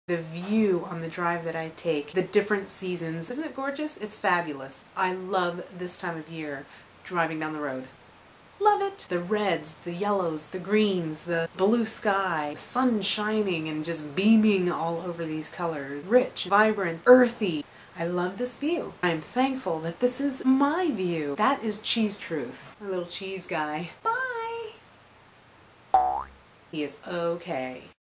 The view on the drive that I take, the different seasons. Isn't it gorgeous? It's fabulous. I love this time of year driving down the road. Love it! The reds, the yellows, the greens, the blue sky, the sun shining and just beaming all over these colors. Rich, vibrant, earthy. I love this view. I am thankful that this is my view. That is Cheese Truth, my little cheese guy. Bye! He is okay.